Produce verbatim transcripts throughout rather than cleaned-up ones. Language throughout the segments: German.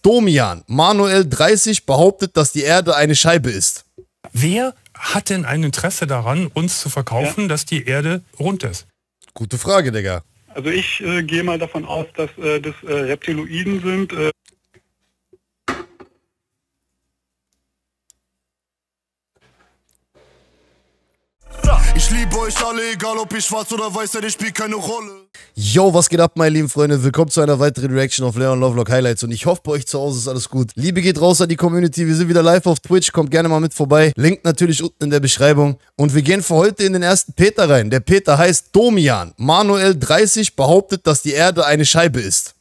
Domian, Manuel dreißig, behauptet, dass die Erde eine Scheibe ist. Wer hat denn ein Interesse daran, uns zu verkaufen, ja, dass die Erde rund ist? Gute Frage, Digga. Also ich äh, gehe mal davon aus, dass äh, das äh, Reptiloiden sind. Äh Ich liebe euch alle, egal ob ich schwarz oder weiß, denn ich spiele keine Rolle. Yo, was geht ab, meine lieben Freunde? Willkommen zu einer weiteren Reaction auf Leon Lovelock Highlights und ich hoffe, bei euch zu Hause ist alles gut. Liebe geht raus an die Community, wir sind wieder live auf Twitch, kommt gerne mal mit vorbei. Link natürlich unten in der Beschreibung. Und wir gehen für heute in den ersten Peter rein. Der Peter heißt Domian. Manuel dreißig behauptet, dass die Erde eine Scheibe ist.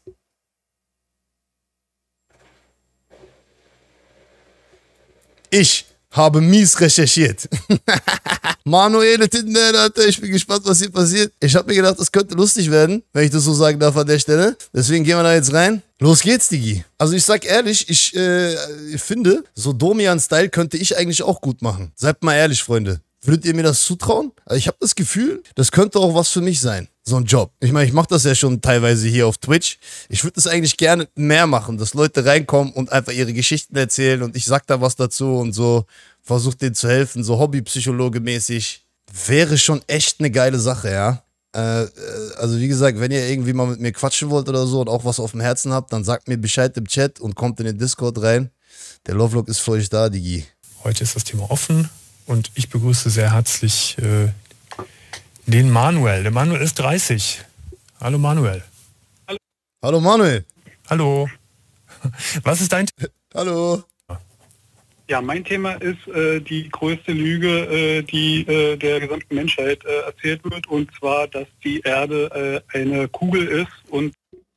Ich habe mies recherchiert. Manuel Tinder, Alter, ich bin gespannt, was hier passiert. Ich habe mir gedacht, das könnte lustig werden, wenn ich das so sagen darf an der Stelle. Deswegen gehen wir da jetzt rein. Los geht's, Digi. Also ich sag ehrlich, ich äh, finde, so Domian-Style könnte ich eigentlich auch gut machen. Seid mal ehrlich, Freunde. Würdet ihr mir das zutrauen? Also ich habe das Gefühl, das könnte auch was für mich sein. So ein Job. Ich meine, ich mache das ja schon teilweise hier auf Twitch. Ich würde das eigentlich gerne mehr machen, dass Leute reinkommen und einfach ihre Geschichten erzählen und ich sag da was dazu und so. Versucht denen zu helfen, so Hobbypsychologe-mäßig. Wäre schon echt eine geile Sache, ja. Äh, also wie gesagt, wenn ihr irgendwie mal mit mir quatschen wollt oder so und auch was auf dem Herzen habt, dann sagt mir Bescheid im Chat und kommt in den Discord rein. Der Lovelock ist für euch da, Digi. Heute ist das Thema offen und ich begrüße sehr herzlich äh, den Manuel. Der Manuel ist dreißig. Hallo Manuel. Hallo, Hallo Manuel. Hallo. Was ist dein... Hallo. Ja, mein Thema ist äh, die größte Lüge, äh, die äh, der gesamten Menschheit äh, erzählt wird, und zwar, dass die Erde äh, eine Kugel ist und...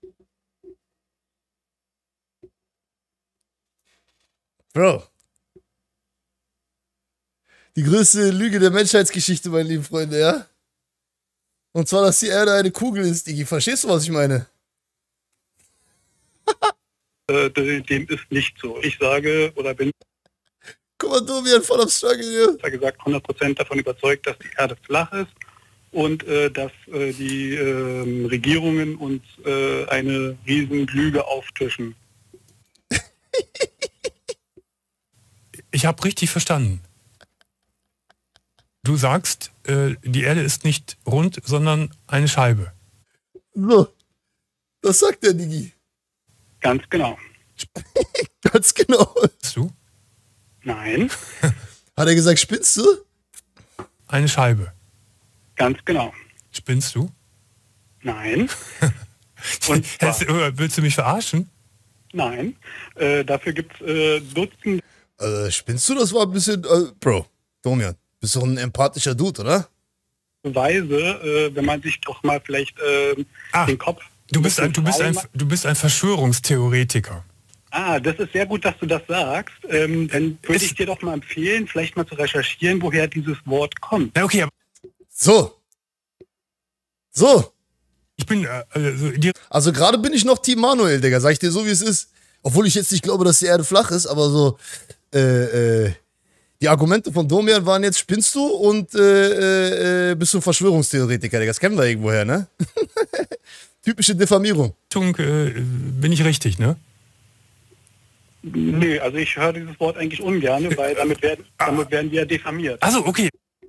Bro. Die größte Lüge der Menschheitsgeschichte, meine lieben Freunde, ja? Und zwar, dass die Erde eine Kugel ist, Digi. Verstehst du, was ich meine? äh, dem ist nicht so. Ich sage, oder bin... Guck mal, Domian, voll am Struggle hier. Ich gesagt, hundert Prozent davon überzeugt, dass die Erde flach ist und äh, dass äh, die äh, Regierungen uns äh, eine riesen Lüge auftischen. Ich habe richtig verstanden. Du sagst, äh, die Erde ist nicht rund, sondern eine Scheibe. So, das sagt der Digi. Ganz genau. Ganz genau. Bist du? Nein. Hat er gesagt, spinnst du? Eine Scheibe. Ganz genau. Spinnst du? Nein. Und zwar, willst du mich verarschen? Nein. Äh, dafür gibt es äh, Dutzende... Äh, spinnst du? Das war ein bisschen... Äh, Bro, Domian, bist du ein empathischer Dude, oder? Weise, äh, wenn man sich doch mal vielleicht äh, ah, den Kopf... Du bist, ein, du, bist ein, du bist ein Verschwörungstheoretiker. Ah, das ist sehr gut, dass du das sagst. Ähm, dann würde ich dir doch mal empfehlen, vielleicht mal zu recherchieren, woher dieses Wort kommt. Ja, okay, aber so. So. Ich bin... Äh, also, also gerade bin ich noch Team Manuel, Digga. Sag ich dir so, wie es ist. Obwohl ich jetzt nicht glaube, dass die Erde flach ist, aber so... Äh, äh, die Argumente von Domian waren jetzt, spinnst du und äh, äh, bist du ein Verschwörungstheoretiker, Digga. Das kennen wir irgendwoher, ne? Typische Diffamierung. Äh, bin ich richtig, ne? Nö, also ich höre dieses Wort eigentlich ungern, weil damit werden, damit werden wir diffamiert. Also okay.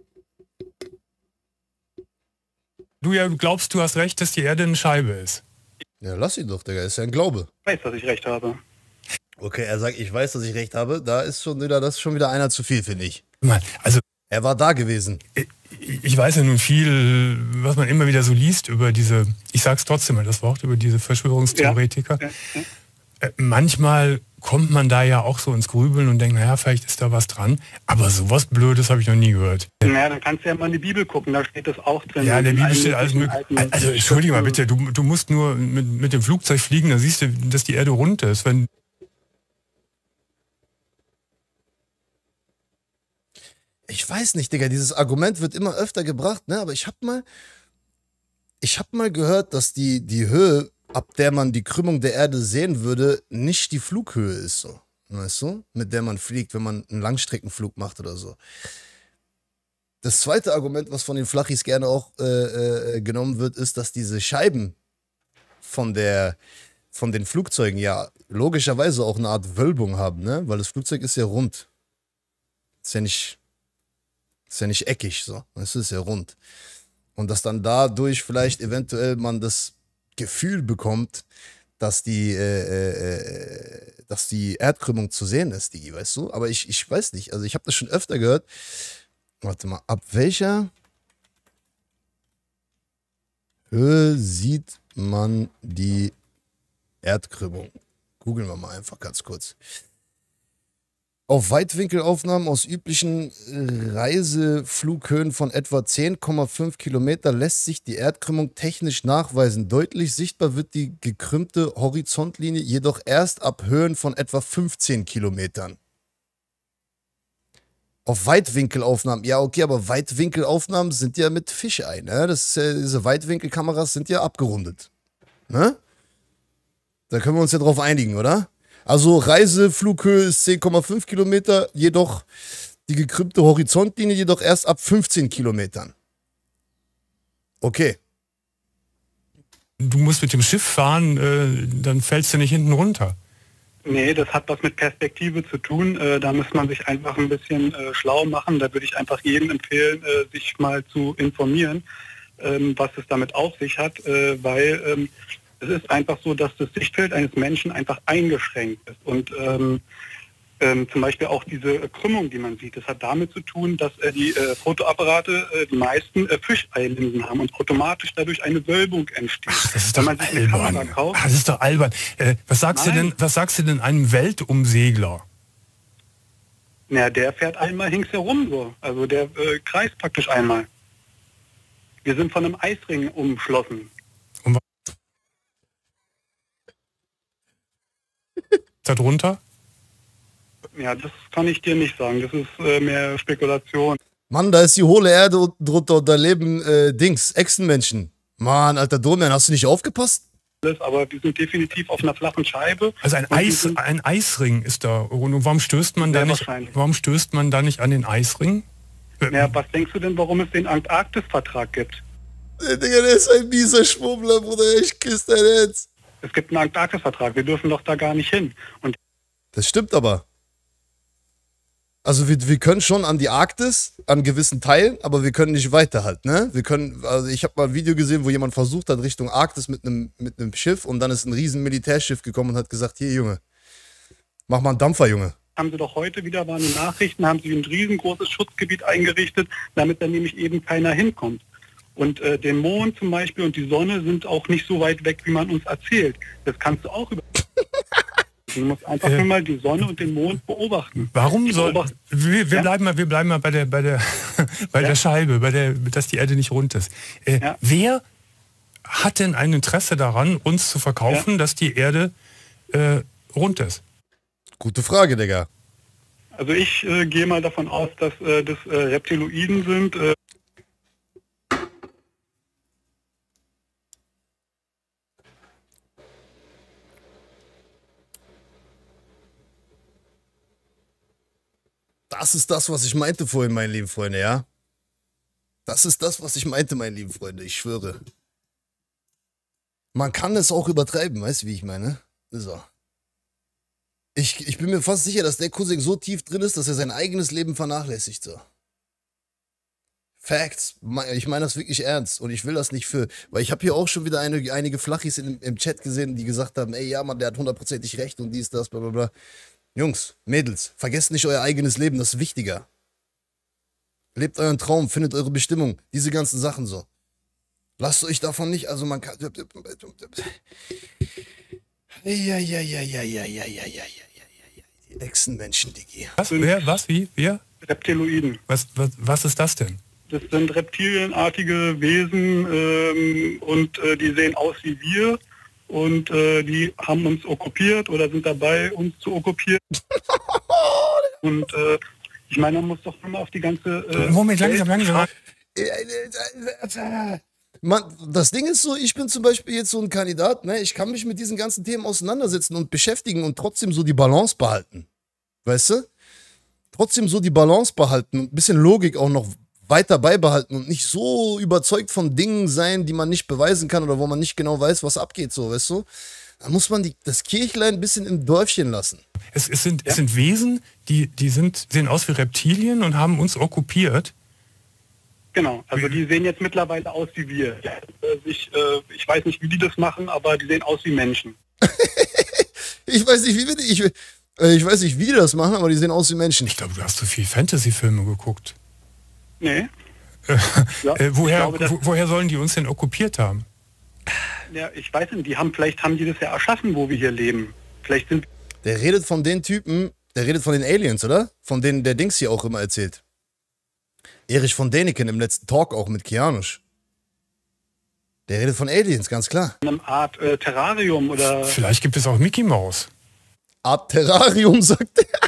Du ja glaubst, du hast recht, dass die Erde eine Scheibe ist. Ja, lass ihn doch, Digga. Ist ja ein Glaube. Ich weiß, dass ich recht habe. Okay, er sagt, ich weiß, dass ich recht habe. Da ist schon wieder, das ist schon wieder einer zu viel, finde ich. Mann, also er war da gewesen. Ich, ich weiß ja nun viel, was man immer wieder so liest über diese, ich sag's trotzdem mal das Wort, über diese Verschwörungstheoretiker. Ja, ja, ja. Manchmal kommt man da ja auch so ins Grübeln und denkt, naja, vielleicht ist da was dran. Aber sowas Blödes habe ich noch nie gehört. Naja, dann kannst du ja mal in die Bibel gucken, da steht das auch drin. Ja, in der Bibel steht alles mögliche. Also entschuldige mal bitte, du, du musst nur mit, mit dem Flugzeug fliegen, dann siehst du, dass die Erde rund ist. Wenn ich weiß nicht, Digga, dieses Argument wird immer öfter gebracht, ne? Aber ich hab mal, ich hab mal gehört, dass die, die Höhe, ab der man die Krümmung der Erde sehen würde, nicht die Flughöhe ist, so. Weißt du? Mit der man fliegt, wenn man einen Langstreckenflug macht oder so. Das zweite Argument, was von den Flachis gerne auch äh, äh, genommen wird, ist, dass diese Scheiben von der, von den Flugzeugen ja logischerweise auch eine Art Wölbung haben, ne? Weil das Flugzeug ist ja rund. Ist ja nicht, ist ja nicht eckig, so. Es ist ja rund. Und dass dann dadurch vielleicht eventuell man das Gefühl bekommt, dass die, äh, äh, dass die Erdkrümmung zu sehen ist, Digi, weißt du? Aber ich, ich weiß nicht. Also ich habe das schon öfter gehört. Warte mal, ab welcher Höhe sieht man die Erdkrümmung? Googeln wir mal einfach ganz kurz. Auf Weitwinkelaufnahmen aus üblichen Reiseflughöhen von etwa zehn Komma fünf Kilometer lässt sich die Erdkrümmung technisch nachweisen. Deutlich sichtbar wird die gekrümmte Horizontlinie jedoch erst ab Höhen von etwa fünfzehn Kilometern. Auf Weitwinkelaufnahmen, ja okay, aber Weitwinkelaufnahmen sind ja mit Fischei, ne? Das ist ja, diese Weitwinkelkameras sind ja abgerundet, ne? Da können wir uns ja drauf einigen, oder? Also Reiseflughöhe ist zehn Komma fünf Kilometer, jedoch die gekrümmte Horizontlinie jedoch erst ab fünfzehn Kilometern. Okay. Du musst mit dem Schiff fahren, äh, dann fällst du nicht hinten runter. Nee, das hat was mit Perspektive zu tun. Äh, da muss man sich einfach ein bisschen äh, schlau machen. Da würde ich einfach jedem empfehlen, äh, sich mal zu informieren, ähm, was es damit auf sich hat, äh, weil ähm, es ist einfach so, dass das Sichtfeld eines Menschen einfach eingeschränkt ist. Und ähm, ähm, zum Beispiel auch diese Krümmung, die man sieht, das hat damit zu tun, dass äh, die äh, Fotoapparate, äh, die meisten äh, Fischeilinsen haben und automatisch dadurch eine Wölbung entsteht. Ach, das ist Wenn doch man sich eine Kamera albern. kauft, Ach, das ist doch albern. Äh, was, sagst du denn, was sagst du denn einem Weltumsegler? na, der fährt einmal ringsherum so. Also der äh, kreist praktisch einmal. Wir sind von einem Eisring umschlossen. Darunter? Ja, das kann ich dir nicht sagen. Das ist äh, mehr Spekulation. Mann, da ist die hohle Erde unten drunter und da leben äh, Dings, Echsenmenschen. Mann, alter Domian, hast du nicht aufgepasst? Aber wir sind definitiv auf einer flachen Scheibe. Also ein, Eis, ein Eisring ist da. Und warum stößt man da nicht, warum stößt man da nicht an den Eisring? Ja, was denkst du denn, warum es den Antarktis-Vertrag gibt? Der Digga, der ist ein mieser Schwummler, Bruder. Ich küsse dein Herz. Es gibt einen Antarktis-Vertrag. Wir dürfen doch da gar nicht hin. Und das stimmt aber. Also wir, wir können schon an die Arktis, an gewissen Teilen, aber wir können nicht weiter halt, ne? Wir können, also ich habe mal ein Video gesehen, wo jemand versucht hat, Richtung Arktis mit einem mit einem Schiff und dann ist ein riesen Militärschiff gekommen und hat gesagt, hier Junge, mach mal einen Dampfer, Junge. Haben sie doch heute wieder, waren die Nachrichten, haben sie ein riesengroßes Schutzgebiet eingerichtet, damit dann nämlich eben keiner hinkommt. Und äh, der Mond zum Beispiel und die Sonne sind auch nicht so weit weg, wie man uns erzählt. Das kannst du auch über... Du musst einfach äh, nur mal die Sonne und den Mond beobachten. Warum soll... Wir, wir, ja? bleiben mal, wir bleiben mal bei der, bei der, bei ja? der Scheibe, bei der, dass die Erde nicht rund ist. Äh, ja? Wer hat denn ein Interesse daran, uns zu verkaufen, ja? dass die Erde äh, rund ist? Gute Frage, Digga. Also ich äh, gehe mal davon aus, dass äh, das äh, Reptiloiden sind. Äh, Das ist das, was ich meinte vorhin, meine lieben Freunde, ja? Das ist das, was ich meinte, meine lieben Freunde, ich schwöre. Man kann es auch übertreiben, weißt du, wie ich meine? So. Ich, ich bin mir fast sicher, dass der Cousin so tief drin ist, dass er sein eigenes Leben vernachlässigt, so. Facts. Ich meine das wirklich ernst und ich will das nicht für... Weil ich habe hier auch schon wieder eine, einige Flachis im, im Chat gesehen, die gesagt haben, ey, ja, Mann, der hat hundertprozentig recht und dies, das, bla, bla, bla. Jungs, Mädels, vergesst nicht euer eigenes Leben, das ist wichtiger. Lebt euren Traum, findet eure Bestimmung, diese ganzen Sachen so. Lasst euch davon nicht, also man kann... Ja, ja, ja, ja, ja, ja, ja, ja, ja, ja, die Echsenmenschen, Digi. Was? Wer? Was? Wie? Wer? Reptiloiden. Was, was, was ist das denn? Das sind reptilienartige Wesen ähm, und äh, die sehen aus wie wir. Und äh, die haben uns okkupiert oder sind dabei, uns zu okkupieren. Und äh, ich meine, man muss doch immer auf die ganze... Äh, Moment, langsam, langsam. Man, das Ding ist so, ich bin zum Beispiel jetzt so ein Kandidat, ne? Ich kann mich mit diesen ganzen Themen auseinandersetzen und beschäftigen und trotzdem so die Balance behalten. Weißt du? Trotzdem so die Balance behalten und ein bisschen Logik auch noch weiter beibehalten und nicht so überzeugt von Dingen sein, die man nicht beweisen kann oder wo man nicht genau weiß, was abgeht, so, weißt du? Da muss man die, das Kirchlein ein bisschen im Dörfchen lassen. Es, es, sind, Ja. es sind Wesen, die, die sind, sehen aus wie Reptilien und haben uns okkupiert. Genau, also die sehen jetzt mittlerweile aus wie wir. Ja, äh, ich, äh, ich weiß nicht, wie die das machen, aber die sehen aus wie Menschen. Ich weiß nicht, wie wir die, ich, äh, ich weiß nicht, wie die das machen, aber die sehen aus wie Menschen. Ich glaube, du hast so viel Fantasy-Filme geguckt. Nee. Äh, Ja, äh, woher, ich glaube, das- wo, woher sollen die uns denn okkupiert haben? Ja, ich weiß nicht, die haben, vielleicht haben die das ja erschaffen, wo wir hier leben. Vielleicht sind Der redet von den Typen, der redet von den Aliens, oder? Von denen der Dings hier auch immer erzählt. Erich von Däniken im letzten Talk auch mit Kianusch. Der redet von Aliens, ganz klar. in einer Art äh, Terrarium oder... Vielleicht gibt es auch Mickey Mouse. Art Terrarium, sagt er.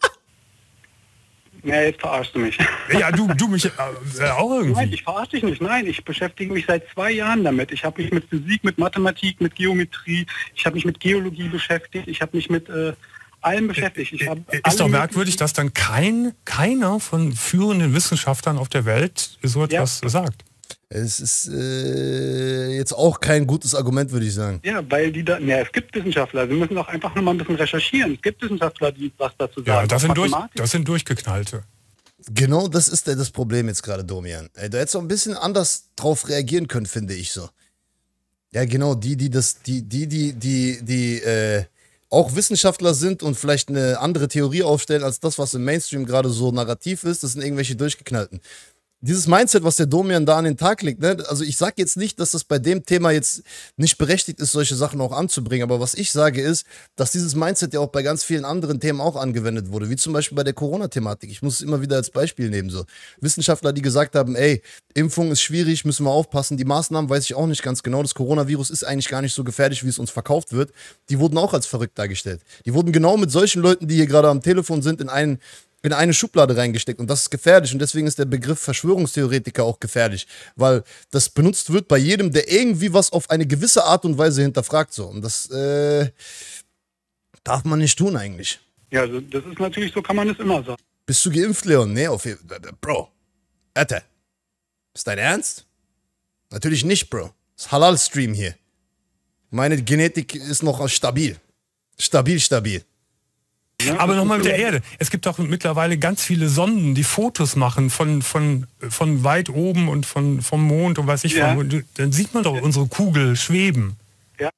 Ja, jetzt verarschst du mich. Ja, du, du mich äh, auch Nein, irgendwie. ich verarsche dich nicht. Nein, ich beschäftige mich seit zwei Jahren damit. Ich habe mich mit Physik, mit Mathematik, mit Geometrie, ich habe mich mit Geologie beschäftigt, ich habe mich mit äh, allem beschäftigt. Ich hab alle Ist doch merkwürdig, möglichen- dass dann kein, keiner von führenden Wissenschaftlern auf der Welt so etwas sagt. Es ist äh, jetzt auch kein gutes Argument, würde ich sagen. Ja, weil die da... Ja, es gibt Wissenschaftler. Wir müssen auch einfach nur mal ein bisschen recherchieren. Es gibt Wissenschaftler, die was dazu sagen. Ja, das sind, durch, Mathematik- das sind Durchgeknallte. Genau das ist der, das Problem jetzt gerade, Domian. Ey, du hättest auch ein bisschen anders drauf reagieren können, finde ich so. Ja, genau, die, die das, die, die, die, die, die, äh, auch Wissenschaftler sind und vielleicht eine andere Theorie aufstellen als das, was im Mainstream gerade so narrativ ist, das sind irgendwelche Durchgeknallten. Dieses Mindset, was der Domian da an den Tag legt, ne? Also ich sage jetzt nicht, dass das bei dem Thema jetzt nicht berechtigt ist, solche Sachen auch anzubringen, aber was ich sage ist, dass dieses Mindset ja auch bei ganz vielen anderen Themen auch angewendet wurde, wie zum Beispiel bei der Corona-Thematik. Ich muss es immer wieder als Beispiel nehmen, so. Wissenschaftler, die gesagt haben, ey, Impfung ist schwierig, müssen wir aufpassen, die Maßnahmen weiß ich auch nicht ganz genau, das Coronavirus ist eigentlich gar nicht so gefährlich, wie es uns verkauft wird, die wurden auch als verrückt dargestellt. Die wurden genau mit solchen Leuten, die hier gerade am Telefon sind, in einen in eine Schublade reingesteckt und das ist gefährlich und deswegen ist der Begriff Verschwörungstheoretiker auch gefährlich, weil das benutzt wird bei jedem, der irgendwie was auf eine gewisse Art und Weise hinterfragt so und das äh, darf man nicht tun eigentlich. Ja, also das ist natürlich so, kann man es immer sagen. Bist du geimpft, Leon? Nee, auf jeden Fall. Bro, Alter, ist dein Ernst? Natürlich nicht, Bro. Das ist Halal-Stream hier. Meine Genetik ist noch stabil. Stabil, stabil. Ne? Aber Das nochmal ist mit der so- Erde. Es gibt auch mittlerweile ganz viele Sonden, die Fotos machen von, von, von weit oben und von, vom Mond und weiß ich Ja. was. Und dann sieht man doch unsere Kugel schweben. Ja.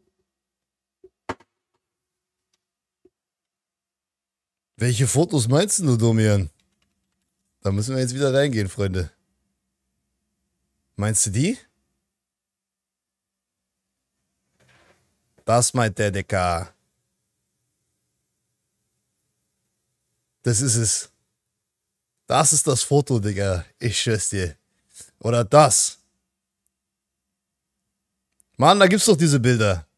Welche Fotos meinst du, Domian? Da müssen wir jetzt wieder reingehen, Freunde. Meinst du die? Das meint der Decker. Das ist es. Das ist das Foto, Digga. Ich schwör's dir. Oder das. Mann, da gibt's doch diese Bilder.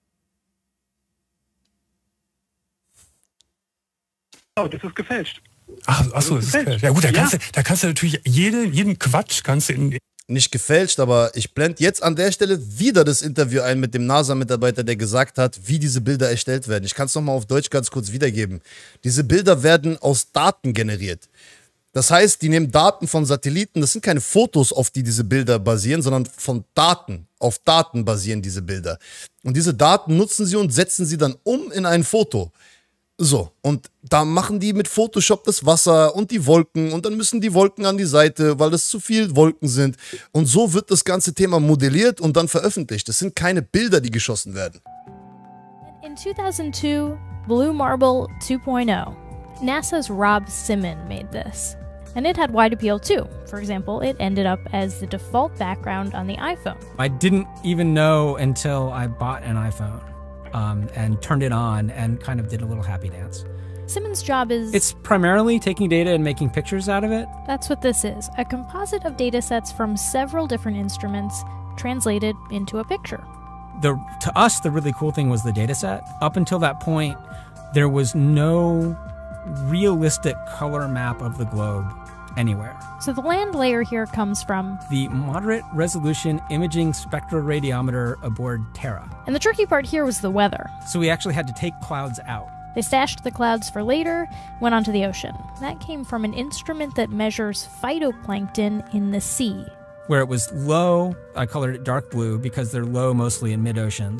Oh, das ist gefälscht. Ach, ach so, das ist gefälscht. ja gut. Da Ja. kannst, du, da kannst du natürlich jede, jeden Quatsch kannst du in, Nicht gefälscht, aber ich blende jetzt an der Stelle wieder das Interview ein mit dem NASA-Mitarbeiter, der gesagt hat, wie diese Bilder erstellt werden. Ich kann es nochmal auf Deutsch ganz kurz wiedergeben. Diese Bilder werden aus Daten generiert. Das heißt, die nehmen Daten von Satelliten, das sind keine Fotos, auf die diese Bilder basieren, sondern von Daten. Auf Daten basieren diese Bilder. Und diese Daten nutzen sie und setzen sie dann um in ein Foto. So, und da machen die mit Photoshop das Wasser und die Wolken und dann müssen die Wolken an die Seite, weil das zu viel Wolken sind. Und so wird das ganze Thema modelliert und dann veröffentlicht. Das sind keine Bilder, die geschossen werden. In two thousand two, Blue Marble two point oh, NASA's Rob Simon made this. And it had wide appeal too. For example, it ended up as the default background on the iPhone. I didn't even know until I bought an iPhone um, and turned it on and kind of did a little happy dance. Simon's job is... It's primarily taking data and making pictures out of it. That's what this is, a composite of datasets from several different instruments translated into a picture. The, to us, the really cool thing was the dataset. Up until that point, there was no realistic color map of the globe anywhere. So the land layer here comes from... The Moderate Resolution Imaging Spectroradiometer aboard Terra. And the tricky part here was the weather. So we actually had to take clouds out. They stashed the clouds for later, went onto the ocean. That came from an instrument that measures phytoplankton in the sea. Where it was low, I colored it dark blue because they're low mostly in mid-oceans.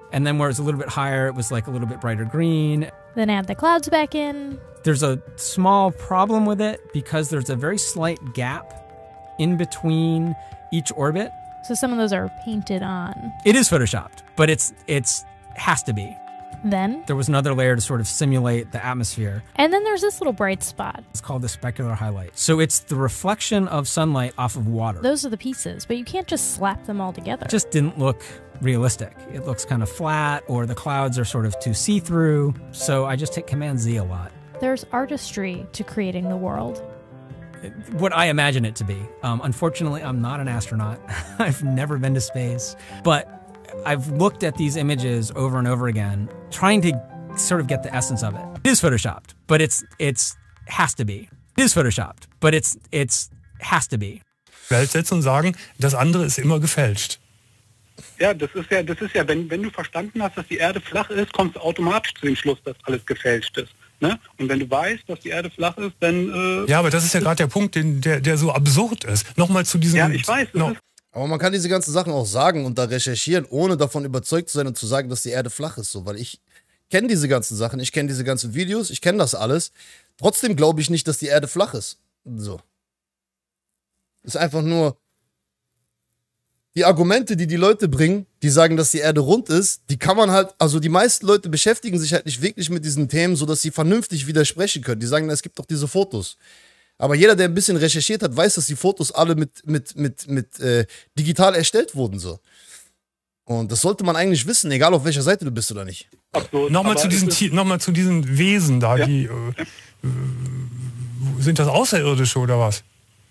And then where it's a little bit higher, it was like a little bit brighter green. Then add the clouds back in. There's a small problem with it because there's a very slight gap in between each orbit. So some of those are painted on. It is photoshopped, but it's it's has to be. Then there was another layer to sort of simulate the atmosphere. And then there's this little bright spot. It's called the specular highlight. So it's the reflection of sunlight off of water. Those are the pieces, but you can't just slap them all together. It just didn't look realistic. It looks kind of flat, or the clouds are sort of too see-through. So I just hit Command Z a lot. There's artistry to creating the world. What I imagine it to be. Um, unfortunately, I'm not an astronaut. I've never been to space. But I've looked at these images over and over again, trying to sort of get the essence of it. It is photoshopped, but it's it's has to be. It is photoshopped, but it's it's has to be. Welt setzen und sagen, das andere ist immer gefälscht. Ja, das ist ja, das ist ja, wenn, wenn du verstanden hast, dass die Erde flach ist, kommst du automatisch zu dem Schluss, dass alles gefälscht ist. Ne? Und wenn du weißt, dass die Erde flach ist, dann... Äh, ja, aber das ist ja gerade der Punkt, den, der, der so absurd ist. Nochmal zu diesem... Ja, ich weiß. No. Ist Aber man kann diese ganzen Sachen auch sagen und da recherchieren, ohne davon überzeugt zu sein und zu sagen, dass die Erde flach ist. So, weil ich kenne diese ganzen Sachen, ich kenne diese ganzen Videos, ich kenne das alles. Trotzdem glaube ich nicht, dass die Erde flach ist. So. Ist einfach nur... Die Argumente, die die Leute bringen, die sagen, dass die Erde rund ist, die kann man halt, also die meisten Leute beschäftigen sich halt nicht wirklich mit diesen Themen, sodass sie vernünftig widersprechen können. Die sagen, es gibt doch diese Fotos. Aber jeder, der ein bisschen recherchiert hat, weiß, dass die Fotos alle mit, mit, mit, mit äh, digital erstellt wurden. So. Und das sollte man eigentlich wissen, egal auf welcher Seite du bist oder nicht. Nochmal zu, noch zu diesen Wesen da, ja. die äh, äh, sind das Außerirdische oder was?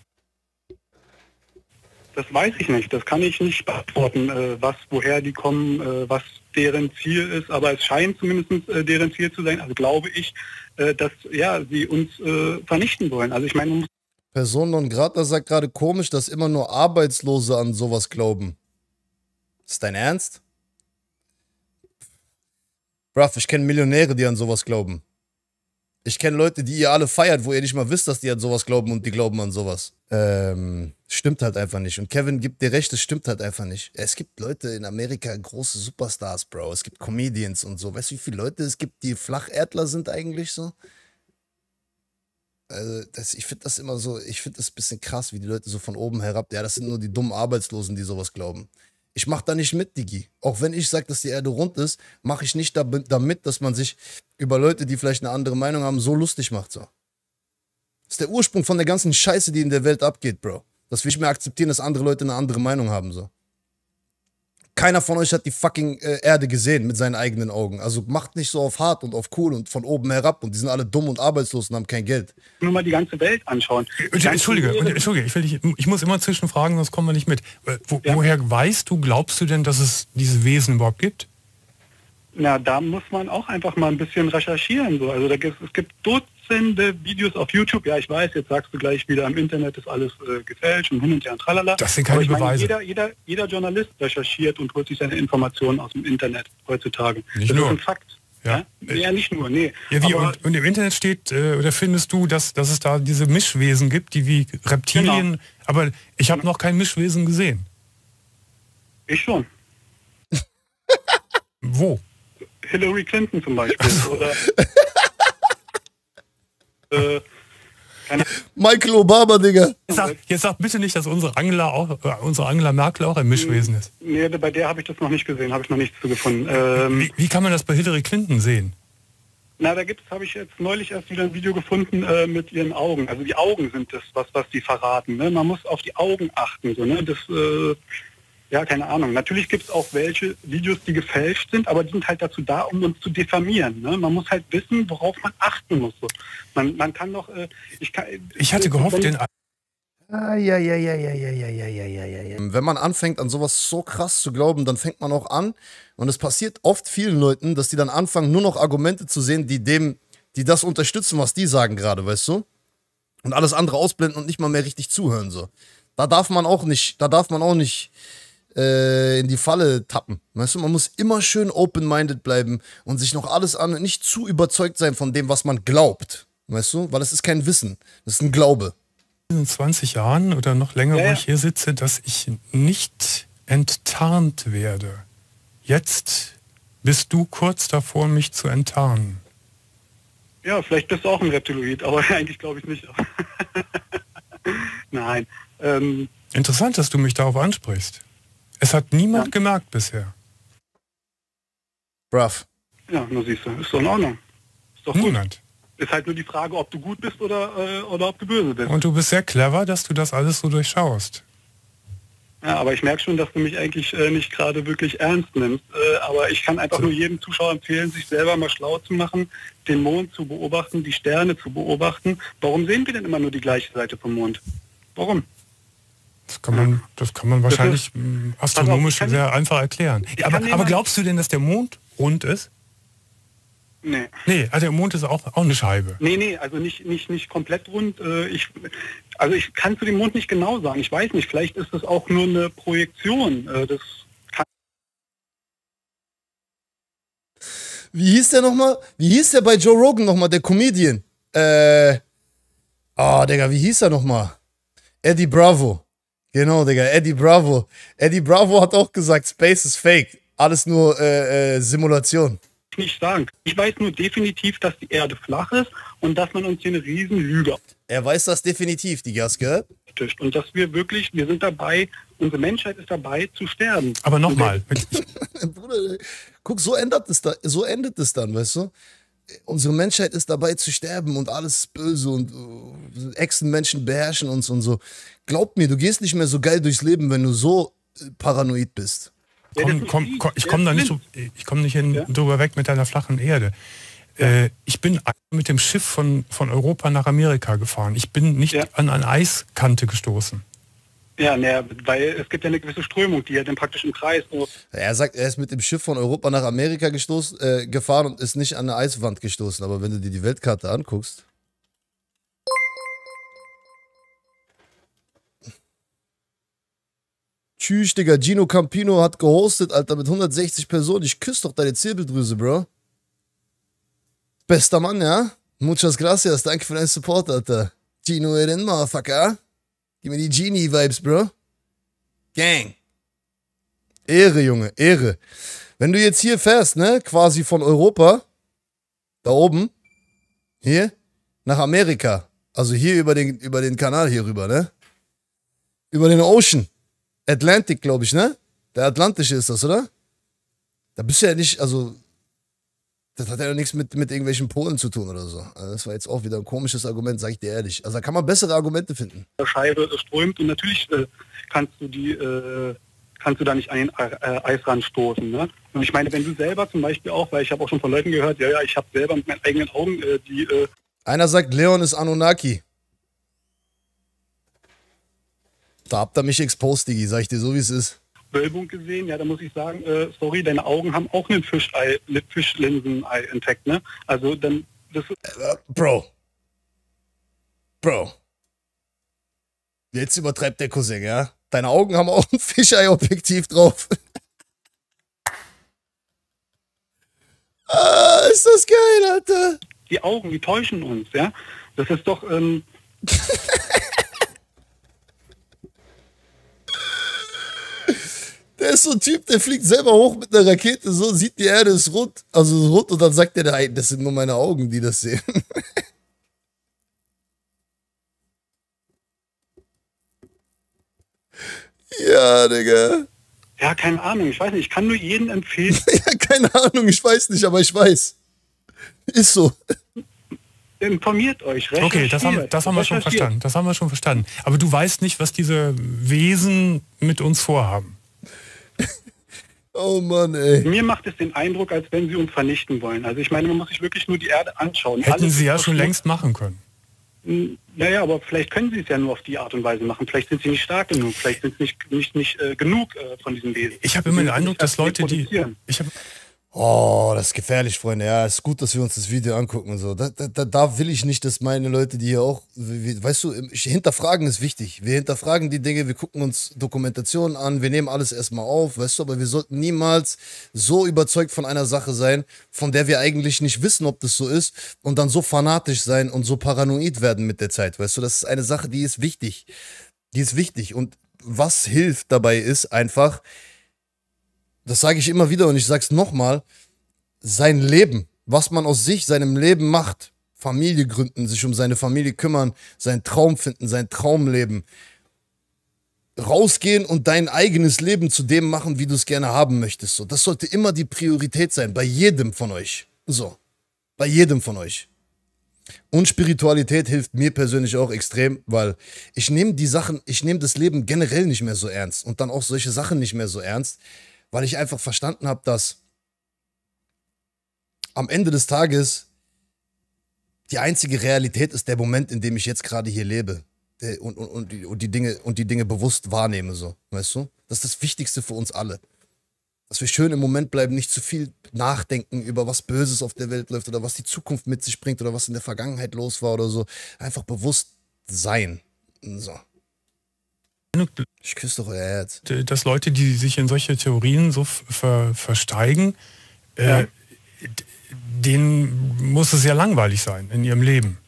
Das weiß ich nicht, das kann ich nicht beantworten, äh, was, woher die kommen, äh, was deren Ziel ist, aber es scheint zumindest äh, deren Ziel zu sein, also glaube ich, äh, dass ja, sie uns äh, vernichten wollen. Also ich meine, Person non grata sagt gerade komisch, dass immer nur Arbeitslose an sowas glauben. Ist dein Ernst? Bruv, ich kenne Millionäre, die an sowas glauben. Ich kenne Leute, die ihr alle feiert, wo ihr nicht mal wisst, dass die an sowas glauben und die glauben an sowas. Ähm, stimmt halt einfach nicht. Und Kevin gibt dir recht, es stimmt halt einfach nicht. Es gibt Leute in Amerika, große Superstars, Bro. Es gibt Comedians und so. Weißt du, wie viele Leute es gibt, die Flacherdler sind eigentlich so? Also, das, ich finde das immer so, ich finde das ein bisschen krass, wie die Leute so von oben herab, ja, das sind nur die dummen Arbeitslosen, die sowas glauben. Ich mache da nicht mit, Digi. Auch wenn ich sage, dass die Erde rund ist, mache ich nicht damit, dass man sich über Leute, die vielleicht eine andere Meinung haben, so lustig macht. So. Das ist der Ursprung von der ganzen Scheiße, die in der Welt abgeht, Bro. Dass wir nicht mehr akzeptieren, dass andere Leute eine andere Meinung haben. So. Keiner von euch hat die fucking äh, Erde gesehen mit seinen eigenen Augen. Also macht nicht so auf hart und auf cool und von oben herab. Und die sind alle dumm und arbeitslos und haben kein Geld. Nur mal die ganze Welt anschauen. Entschuldige, Entschuldige ich, will dich, ich muss immer zwischenfragen, sonst kommen wir nicht mit. Wo, ja. Woher weißt du, glaubst du denn, dass es diese Wesen überhaupt gibt? Na, da muss man auch einfach mal ein bisschen recherchieren. So. Also da gibt, es gibt Dutzende Videos auf YouTube. Ja, ich weiß, jetzt sagst du gleich wieder, im Internet ist alles äh, gefälscht und hin und her und tralala. Das sind keine Aber ich meine, Beweise. Jeder, jeder, jeder Journalist recherchiert und holt sich seine Informationen aus dem Internet heutzutage. Nicht das nur. ist ein Fakt. Ja, ja? ja nicht nur, nee. Ja, wie, Aber, und, und im Internet steht, äh, oder findest du, dass, dass es da diese Mischwesen gibt, die wie Reptilien, genau. Aber ich habe genau. noch kein Mischwesen gesehen. Ich schon. Wo? Hillary Clinton zum Beispiel. Oder, äh, Michael Obama, Digga. Jetzt sag, jetzt sag bitte nicht, dass unsere Angela, auch, äh, unsere Angela Merkel auch ein Mischwesen ist. Nee, bei der habe ich das noch nicht gesehen, habe ich noch nichts zu gefunden. Ähm, wie, wie kann man das bei Hillary Clinton sehen? Na, da gibt's, habe ich jetzt neulich erst wieder ein Video gefunden äh, mit ihren Augen. Also die Augen sind das, was, was die verraten. Ne? Man muss auf die Augen achten. So, ne? Das, äh, ja, keine Ahnung. Natürlich gibt es auch welche Videos, die gefälscht sind, aber die sind halt dazu da, um uns zu diffamieren. Ne? Man muss halt wissen, worauf man achten muss. So. Man, man kann doch... Äh, ich, kann, ich hatte gehofft, den... Ah, ja, ja, ja, ja, ja, ja, ja, ja, ja, ja. Wenn man anfängt, an sowas so krass zu glauben, dann fängt man auch an, und es passiert oft vielen Leuten, dass die dann anfangen, nur noch Argumente zu sehen, die dem, die das unterstützen, was die sagen gerade, weißt du? Und alles andere ausblenden und nicht mal mehr richtig zuhören, so. Da darf man auch nicht, da darf man auch nicht äh, in die Falle tappen, weißt du? Man muss immer schön open-minded bleiben und sich noch alles an, nicht zu überzeugt sein von dem, was man glaubt, weißt du? Weil das ist kein Wissen, das ist ein Glaube. In zwanzig Jahren oder noch länger, ja, ja. wo ich hier sitze, dass ich nicht enttarnt werde. Jetzt bist du kurz davor, mich zu enttarnen. Ja, vielleicht bist du auch ein Reptiloid, aber eigentlich glaube ich nicht. Nein. Ähm, Interessant, dass du mich darauf ansprichst. Es hat niemand ja. gemerkt bisher. Bruv. Ja, nur siehst du, ist doch in Ordnung. Ist doch Niemand. Gut. Ist halt nur die Frage, ob du gut bist oder, äh, oder ob du böse bist. Und du bist sehr clever, dass du das alles so durchschaust. Ja, aber ich merke schon, dass du mich eigentlich äh, nicht gerade wirklich ernst nimmst. Äh, aber ich kann einfach so. nur jedem Zuschauer empfehlen, sich selber mal schlau zu machen, den Mond zu beobachten, die Sterne zu beobachten. Warum sehen wir denn immer nur die gleiche Seite vom Mond? Warum? Das kann man, das kann man wahrscheinlich ist, astronomisch auf, sehr einfach erklären. Aber, aber glaubst du denn, dass der Mond rund ist? Nee. Nee, also der Mond ist auch, auch eine Scheibe. Nee, nee, also nicht, nicht, nicht komplett rund. Ich, also ich kann zu dem Mond nicht genau sagen. Ich weiß nicht, vielleicht ist das auch nur eine Projektion. Das kann Wie hieß der nochmal? Wie hieß der bei Joe Rogan nochmal, der Comedian? Äh. Oh, Digga, wie hieß er nochmal? Eddie Bravo. Genau, Digga, Eddie Bravo. Eddie Bravo hat auch gesagt, Space ist fake. Alles nur äh, äh, Simulation. Nicht sagen. Ich weiß nur definitiv, dass die Erde flach ist und dass man uns hier eine riesen Lüge. Er weiß das definitiv, die Gas gehört. Und dass wir wirklich, wir sind dabei, unsere Menschheit ist dabei zu sterben. Aber nochmal. Bruder, guck, so endet es da, so endet es dann, weißt du? Unsere Menschheit ist dabei zu sterben und alles ist böse und uh, Echsenmenschen beherrschen uns und so. Glaub mir, du gehst nicht mehr so geil durchs Leben, wenn du so äh, paranoid bist. Komm, komm, komm, ich komme da nicht, so, ich komm nicht hin, ja? drüber weg mit deiner flachen Erde. Ja. Äh, ich bin mit dem Schiff von, von Europa nach Amerika gefahren. Ich bin nicht ja. an eine Eiskante gestoßen. Ja, ne, weil es gibt ja eine gewisse Strömung, die ja dann praktisch im Kreis... Er sagt, er ist mit dem Schiff von Europa nach Amerika gestoßen, äh, gefahren und ist nicht an eine Eiswand gestoßen. Aber wenn du dir die Weltkarte anguckst... Tschüss, Digga. Gino Campino hat gehostet, Alter, mit hundertsechzig Personen. Ich küsse doch deine Zirbeldrüse, Bro. Bester Mann, ja? Muchas gracias. Danke für deinen Support, Alter. Gino Eren, Motherfucker. Gib mir die Genie-Vibes, Bro. Gang. Ehre, Junge, Ehre. Wenn du jetzt hier fährst, ne, quasi von Europa, da oben, hier, nach Amerika, also hier über den, über den Kanal hier rüber, ne? Über den Ocean. Atlantic, glaube ich, ne? Der Atlantische ist das, oder? Da bist du ja nicht, also, das hat ja nichts mit, mit irgendwelchen Polen zu tun oder so. Also das war jetzt auch wieder ein komisches Argument, sag ich dir ehrlich. Also da kann man bessere Argumente finden. Scheibe strömt und natürlich äh, kannst du die, äh, kannst du da nicht an den äh, Eisrand stoßen, ne? Und ich meine, wenn du selber zum Beispiel auch, weil ich habe auch schon von Leuten gehört, ja, ja, ich habe selber mit meinen eigenen Augen äh, die... Äh Einer sagt, Leon ist Anunnaki. Da habt ihr mich exposed, Digi, sag ich dir so, wie es ist. Wölbung gesehen, ja, da muss ich sagen, äh, sorry, deine Augen haben auch einen Fischei, Fischlinsen-Ei-Infekt, ne? Also dann, das äh, Bro. Bro. Jetzt übertreibt der Cousin, ja? Deine Augen haben auch ein Fischei-Objektiv drauf. Ah, ist das geil, Alter. Die Augen, die täuschen uns, ja? Das ist doch, ähm... Der ist so ein Typ, der fliegt selber hoch mit einer Rakete, so sieht die Erde ist rund, also rund und dann sagt er, das sind nur meine Augen, die das sehen. Ja, Digga. Ja, keine Ahnung, ich weiß nicht, ich kann nur jedem empfehlen. Ja, keine Ahnung, ich weiß nicht, aber ich weiß. Ist so. Informiert euch, recherchiert. Okay, das haben, das haben wir schon verstanden. Das haben wir schon verstanden. Aber du weißt nicht, was diese Wesen mit uns vorhaben. Oh Mann, ey. Mir macht es den Eindruck, als wenn sie uns vernichten wollen. Also ich meine, man muss sich wirklich nur die Erde anschauen. Hätten Alles sie ja schon längst machen können. Naja, aber vielleicht können sie es ja nur auf die Art und Weise machen. Vielleicht sind sie nicht stark genug. Vielleicht sind sie nicht, nicht, nicht äh, genug äh, von diesen Wesen. Ich habe immer den Eindruck, dass Leute, die... Ich hab, Oh, das ist gefährlich, Freunde. Ja, es ist gut, dass wir uns das Video angucken und so. Da, da, da will ich nicht, dass meine Leute, die hier auch, weißt du, hinterfragen ist wichtig. Wir hinterfragen die Dinge, wir gucken uns Dokumentationen an, wir nehmen alles erstmal auf, weißt du, aber wir sollten niemals so überzeugt von einer Sache sein, von der wir eigentlich nicht wissen, ob das so ist und dann so fanatisch sein und so paranoid werden mit der Zeit, weißt du. Das ist eine Sache, die ist wichtig. Die ist wichtig und was hilft dabei ist einfach, das sage ich immer wieder und ich sage es nochmal, sein Leben, was man aus sich, seinem Leben macht, Familie gründen, sich um seine Familie kümmern, seinen Traum finden, sein Traumleben, rausgehen und dein eigenes Leben zu dem machen, wie du es gerne haben möchtest. So, das sollte immer die Priorität sein, bei jedem von euch. So, bei jedem von euch. Und Spiritualität hilft mir persönlich auch extrem, weil ich nehme die Sachen, ich nehme das Leben generell nicht mehr so ernst und dann auch solche Sachen nicht mehr so ernst, weil ich einfach verstanden habe, dass am Ende des Tages die einzige Realität ist der Moment, in dem ich jetzt gerade hier lebe und, und, und, die, und, die Dinge, und die Dinge bewusst wahrnehme, so, weißt du? Das ist das Wichtigste für uns alle. Dass wir schön im Moment bleiben, nicht zu viel nachdenken über was Böses auf der Welt läuft oder was die Zukunft mit sich bringt oder was in der Vergangenheit los war oder so. Einfach bewusst sein. So. Ich küsse doch euer Herz. Dass Leute, die sich in solche Theorien so ver versteigen, ja. äh, denen muss es ja langweilig sein in ihrem Leben.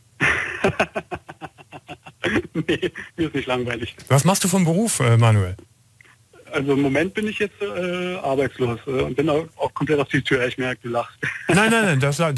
Nee, mir ist nicht langweilig. Was machst du vom Beruf, äh, Manuel? Also im Moment bin ich jetzt äh, arbeitslos äh, und bin auch, auch komplett auf die Tür. Ich merke, du lachst. Nein, nein, nein, das, das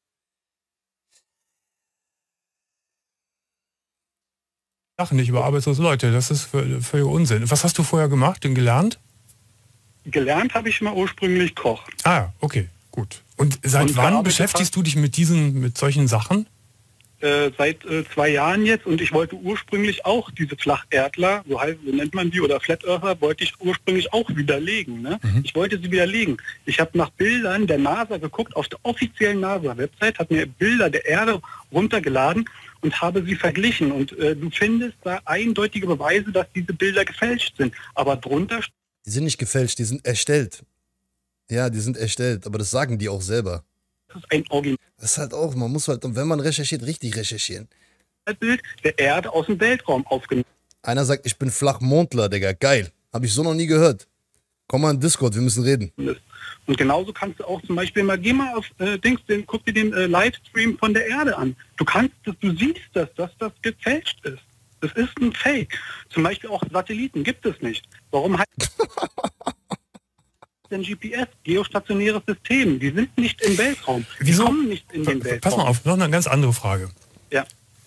Sachen nicht über arbeitslose Leute, das ist völlig Unsinn. Was hast du vorher gemacht und gelernt? Gelernt habe ich mal ursprünglich Koch. Ah, okay, gut. Und seit und wann beschäftigst du dich mit diesen, mit solchen Sachen? Äh, seit äh, zwei Jahren jetzt, und ich wollte ursprünglich auch diese Flacherdler, so heißt, so nennt man die, oder Flat Earther, wollte ich ursprünglich auch widerlegen. Ne? Mhm. Ich wollte sie widerlegen. Ich habe nach Bildern der NASA geguckt, auf der offiziellen NASA-Website, habe mir Bilder der Erde runtergeladen und habe sie verglichen. Und äh, du findest da eindeutige Beweise, dass diese Bilder gefälscht sind. Aber drunter... Die sind nicht gefälscht, die sind erstellt. Ja, die sind erstellt, aber das sagen die auch selber. Das ist ein Original. Das ist halt auch, man muss halt, wenn man recherchiert, richtig recherchieren. Bild der Erde aus dem Weltraum aufgenommen. Einer sagt, ich bin Flachmondler, Digga. Geil. Habe ich so noch nie gehört. Komm mal in Discord, wir müssen reden. Und genauso kannst du auch zum Beispiel mal, geh mal auf äh, Dings, den, guck dir den äh, Livestream von der Erde an. Du kannst das, du siehst das, dass das gefälscht ist. Das ist ein Fake. Zum Beispiel auch Satelliten gibt es nicht. Warum heißt denn G P S, geostationäres System? Die sind nicht im Weltraum. Die Wieso? kommen nicht in den Weltraum. Pass mal auf, noch eine ganz andere Frage. Ja.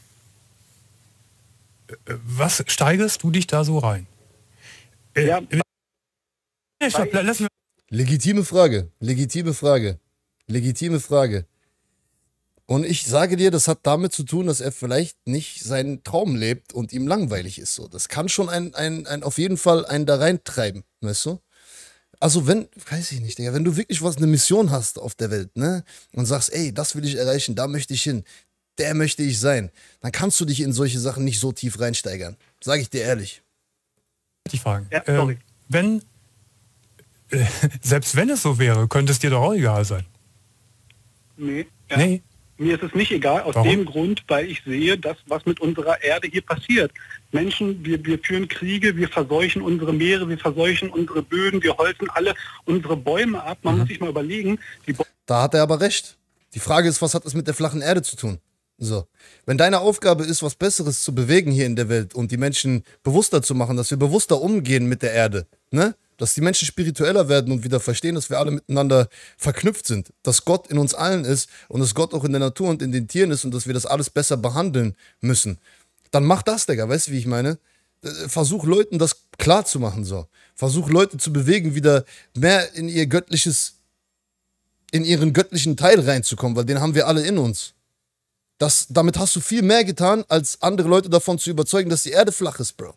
Was steigerst du dich da so rein? Äh, ja. Ja, stopp, lass mich. Legitime Frage, legitime Frage, legitime Frage. Und ich sage dir, das hat damit zu tun, dass er vielleicht nicht seinen Traum lebt und ihm langweilig ist. So, das kann schon ein, ein, ein auf jeden Fall einen da reintreiben, weißt du? Also wenn, weiß ich nicht, Digga, wenn du wirklich was, eine Mission hast auf der Welt, ne, und sagst, ey, das will ich erreichen, da möchte ich hin, der möchte ich sein, dann kannst du dich in solche Sachen nicht so tief reinsteigern. Sag ich dir ehrlich. Die Fragen. Ja, sorry. Äh, wenn, äh, selbst wenn es so wäre, könnte es dir doch auch egal sein. Nee. Ja. Nee. Mir ist es nicht egal, aus Warum? dem Grund, weil ich sehe, das, was mit unserer Erde hier passiert. Menschen, wir, wir führen Kriege, wir verseuchen unsere Meere, wir verseuchen unsere Böden, wir holzen alle unsere Bäume ab. Man mhm. muss sich mal überlegen. Die da hat er aber recht. Die Frage ist, was hat das mit der flachen Erde zu tun? So. Wenn deine Aufgabe ist, was Besseres zu bewegen hier in der Welt und die Menschen bewusster zu machen, dass wir bewusster umgehen mit der Erde, ne? Dass die Menschen spiritueller werden und wieder verstehen, dass wir alle miteinander verknüpft sind, dass Gott in uns allen ist und dass Gott auch in der Natur und in den Tieren ist und dass wir das alles besser behandeln müssen, dann mach das, Digga, weißt du, wie ich meine? Versuch Leuten das klar zu machen, so. Versuch Leute zu bewegen, wieder mehr in ihr göttliches, in ihren göttlichen Teil reinzukommen, weil den haben wir alle in uns. Das, damit hast du viel mehr getan, als andere Leute davon zu überzeugen, dass die Erde flach ist, Bro.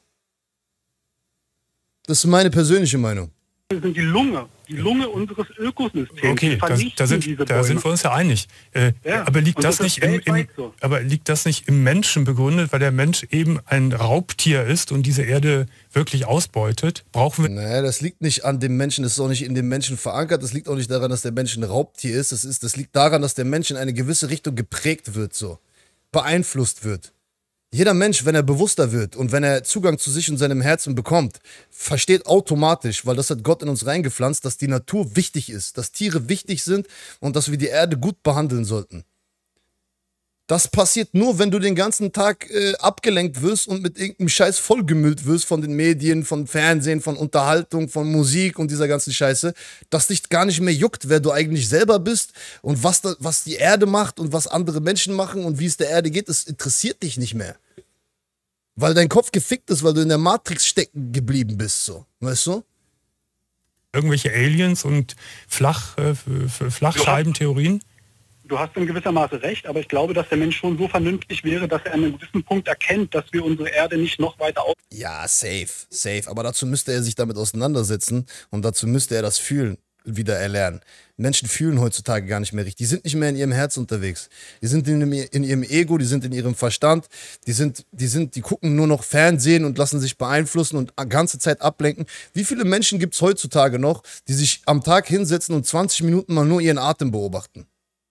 Das ist meine persönliche Meinung. Wir sind die Lunge, die Lunge unseres Ökosystems. Okay, da, da, sind, da sind wir uns ja einig. Äh, ja, aber, liegt das das nicht im, im, so. aber liegt das nicht im Menschen begründet, weil der Mensch eben ein Raubtier ist und diese Erde wirklich ausbeutet? Brauchen wir... Naja, das liegt nicht an dem Menschen, das ist auch nicht in dem Menschen verankert. Das liegt auch nicht daran, dass der Mensch ein Raubtier ist. Das, ist, das liegt daran, dass der Mensch in eine gewisse Richtung geprägt wird, so. Beeinflusst wird. Jeder Mensch, wenn er bewusster wird und wenn er Zugang zu sich und seinem Herzen bekommt, versteht automatisch, weil das hat Gott in uns reingepflanzt, dass die Natur wichtig ist, dass Tiere wichtig sind und dass wir die Erde gut behandeln sollten. Das passiert nur, wenn du den ganzen Tag äh, abgelenkt wirst und mit irgendeinem Scheiß vollgemüllt wirst von den Medien, von Fernsehen, von Unterhaltung, von Musik und dieser ganzen Scheiße, dass dich gar nicht mehr juckt, wer du eigentlich selber bist und was, da, was die Erde macht und was andere Menschen machen und wie es der Erde geht, das interessiert dich nicht mehr. Weil dein Kopf gefickt ist, weil du in der Matrix stecken geblieben bist, so. Weißt du? Irgendwelche Aliens und Flach, äh, Flachscheibentheorien? Du hast in gewisser Maße recht, aber ich glaube, dass der Mensch schon so vernünftig wäre, dass er an einem gewissen Punkt erkennt, dass wir unsere Erde nicht noch weiter auf... Ja, safe, safe. Aber dazu müsste er sich damit auseinandersetzen und dazu müsste er das Fühlen wieder erlernen. Menschen fühlen heutzutage gar nicht mehr richtig. Die sind nicht mehr in ihrem Herz unterwegs. Die sind in, in ihrem Ego, die sind in ihrem Verstand. Die sind, die sind, die gucken nur noch Fernsehen und lassen sich beeinflussen und die ganze Zeit ablenken. Wie viele Menschen gibt es heutzutage noch, die sich am Tag hinsetzen und zwanzig Minuten mal nur ihren Atem beobachten?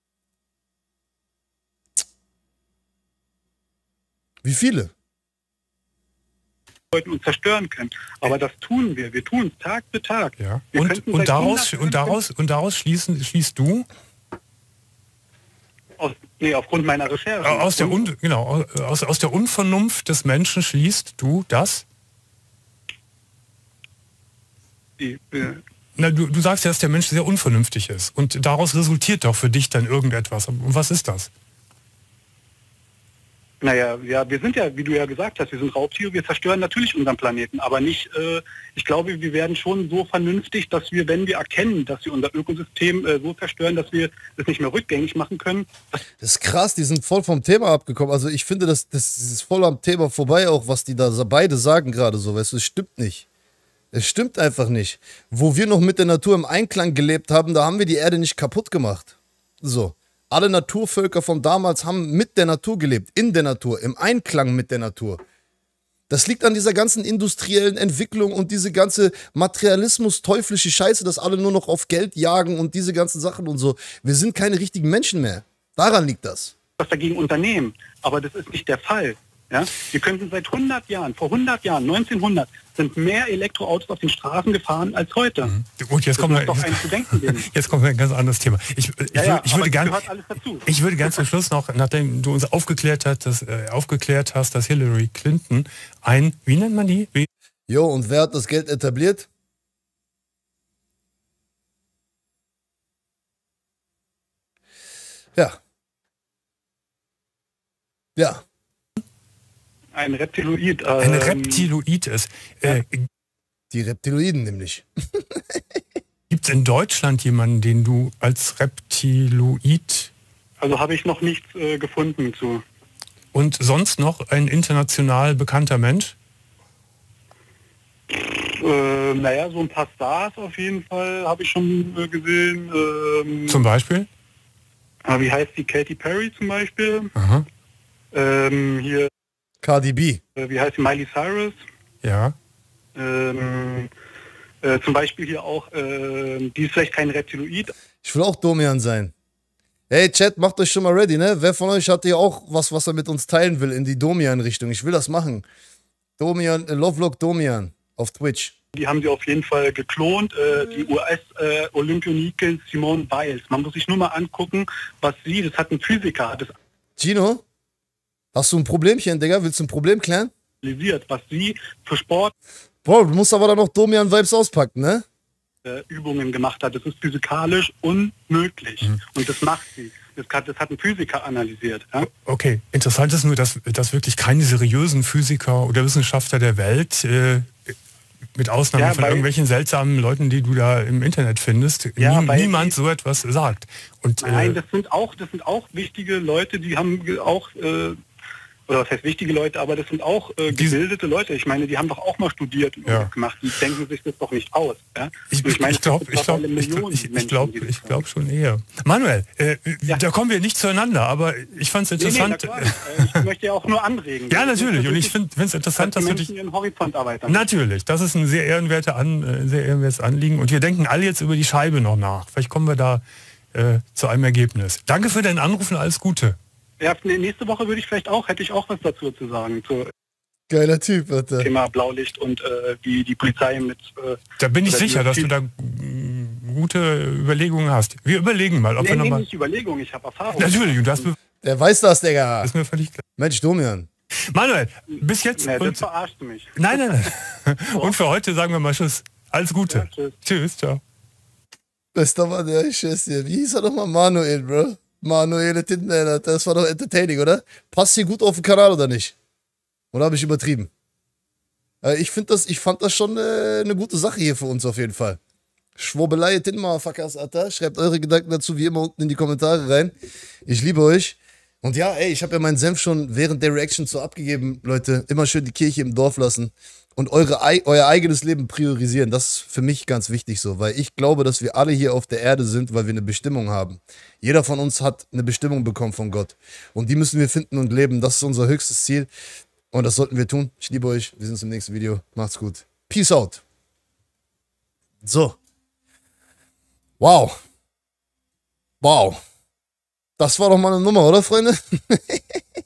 Wie viele? Und zerstören können. Aber das tun wir. Wir tun es Tag für Tag. Ja. Und, und, daraus, und, daraus, und daraus schließen, schließt du? Aus, nee, aufgrund meiner Recherche. Aus der, Un, genau, aus, aus der Unvernunft des Menschen schließt du das? Die, äh, Na, du, du sagst ja, dass der Mensch sehr unvernünftig ist. Und daraus resultiert doch für dich dann irgendetwas. Und was ist das? Naja, ja, wir sind ja, wie du ja gesagt hast, wir sind Raubtiere, wir zerstören natürlich unseren Planeten, aber nicht, äh, ich glaube, wir werden schon so vernünftig, dass wir, wenn wir erkennen, dass wir unser Ökosystem äh, so zerstören, dass wir das nicht mehr rückgängig machen können. Das ist krass, die sind voll vom Thema abgekommen. Also ich finde, das, das ist voll am Thema vorbei, auch was die da beide sagen gerade so, weißt du, es stimmt nicht. Es stimmt einfach nicht. Wo wir noch mit der Natur im Einklang gelebt haben, da haben wir die Erde nicht kaputt gemacht. So. Alle Naturvölker von damals haben mit der Natur gelebt, in der Natur, im Einklang mit der Natur. Das liegt an dieser ganzen industriellen Entwicklung und diese ganze Materialismus, teuflische Scheiße, dass alle nur noch auf Geld jagen und diese ganzen Sachen und so. Wir sind keine richtigen Menschen mehr. Daran liegt das. Was dagegen unternehmen, aber das ist nicht der Fall. Ja? Wir könnten seit hundert Jahren, vor hundert Jahren, neunzehnhundert, sind mehr Elektroautos auf den Straßen gefahren als heute. Mhm. Gut, jetzt kommt, wir, jetzt, jetzt kommt ein ganz anderes Thema. Ich, ich, ja, ja, ich, würde gern, ich würde ganz zum Schluss noch, nachdem du uns aufgeklärt hast, dass, äh, aufgeklärt hast, dass Hillary Clinton ein, wie nennt man die? Wie? Jo, und wer hat das Geld etabliert? Ja. Ja. Ein Reptiloid. Ähm, Ein Reptiloid ist. Äh, Die Reptiloiden nämlich. Gibt es in Deutschland jemanden, den du als Reptiloid... Also habe ich noch nichts äh, gefunden zu. Und sonst noch ein international bekannter Mensch? Äh, naja, so ein paar Stars auf jeden Fall habe ich schon äh, gesehen. Ähm, zum Beispiel? Äh, wie heißt die? Katy Perry zum Beispiel. Aha. Ähm, hier... Cardi B. Äh, wie heißt die? Miley Cyrus. Ja. Ähm, äh, zum Beispiel hier auch, äh, die ist vielleicht kein Reptiloid. Ich will auch Domian sein. Hey Chat, macht euch schon mal ready, ne? Wer von euch hat hier auch was, was er mit uns teilen will in die Domian-Richtung? Ich will das machen. Domian, äh, Lovelock Domian auf Twitch. Die haben sie auf jeden Fall geklont, äh, die U S-Olympionikin äh, Simone Biles. Man muss sich nur mal angucken, was sie, das hat ein Physiker, das Gino? Hast du ein Problemchen, Digga? Willst du ein Problem klären? Was sie für Sport Bro, du musst aber dann noch Domian-Vibes auspacken, ne? Äh, Übungen gemacht hat. Das ist physikalisch unmöglich. Mhm. Und das macht sie. Das hat, das hat ein Physiker analysiert. Ja? Okay, interessant ist nur, dass, dass wirklich keine seriösen Physiker oder Wissenschaftler der Welt, äh, mit Ausnahme ja, von irgendwelchen seltsamen Leuten, die du da im Internet findest, ja, nie, niemand so etwas sagt. Und, nein, äh, das sind auch, das sind auch wichtige Leute, die haben auch äh, oder was heißt wichtige Leute, aber das sind auch äh, gebildete Leute. Ich meine, die haben doch auch mal studiert und ja. gemacht. Die denken sich das doch nicht aus. Ja? Ich, ich, ich glaube ich glaub, ich glaub, ich, ich glaub, ich glaub schon eher. Manuel, äh, ja. da kommen wir nicht zueinander, aber ich fand es interessant. Nee, nee, ich möchte ja auch nur anregen. Ja, natürlich. Und ich finde es interessant, dass, dass du dich... ihren Horizont erweitern. Natürlich. Das ist ein sehr ehrenwerter An, äh, sehr ehrenwertes Anliegen. Und wir denken alle jetzt über die Scheibe noch nach. Vielleicht kommen wir da äh, zu einem Ergebnis. Danke für deinen Anruf und alles Gute. Ja, nächste Woche würde ich vielleicht auch, hätte ich auch was dazu zu sagen. Zu Geiler Typ, Alter. Thema Blaulicht und äh, wie die Polizei mit... Äh, da bin ich sicher, dass du da gute Überlegungen hast. Wir überlegen mal, ob nee, wir nee, nochmal... nicht Überlegungen, ich habe Erfahrung. Natürlich, und das... Der weiß das, Digga. Ist mir völlig klar. Mensch, Domian. Manuel, bis jetzt. Nee, und, das verarscht mich. nein, nein, nein. Und für heute sagen wir mal Tschüss. Alles Gute. Ja, tschüss. Tschüss, ciao. Bester Mann, der Schiss hier. Wie hieß er nochmal? Manuel, Bro. Manuel Tintenhead, das war doch entertaining, oder? Passt hier gut auf den Kanal, oder nicht? Oder habe ich übertrieben? Äh, ich, find das, ich fand das schon äh, eine gute Sache hier für uns auf jeden Fall. Schwurbelei, Tintenmotherfuckers, Alter. Schreibt eure Gedanken dazu wie immer unten in die Kommentare rein. Ich liebe euch. Und ja, ey, ich habe ja meinen Senf schon während der Reaction so abgegeben, Leute. Immer schön die Kirche im Dorf lassen und eure, euer eigenes Leben priorisieren. Das ist für mich ganz wichtig so, weil ich glaube, dass wir alle hier auf der Erde sind, weil wir eine Bestimmung haben. Jeder von uns hat eine Bestimmung bekommen von Gott. Und die müssen wir finden und leben. Das ist unser höchstes Ziel. Und das sollten wir tun. Ich liebe euch. Wir sehen uns im nächsten Video. Macht's gut. Peace out. So. Wow. Wow. Das war doch mal eine Nummer, oder, Freunde?